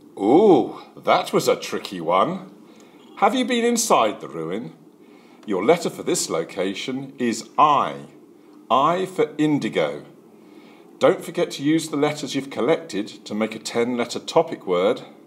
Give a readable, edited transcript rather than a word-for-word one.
Ooh, that was a tricky one. Have you been inside the ruin? Your letter for this location is I. I for indigo. Don't forget to use the letters you've collected to make a 10-letter topic word.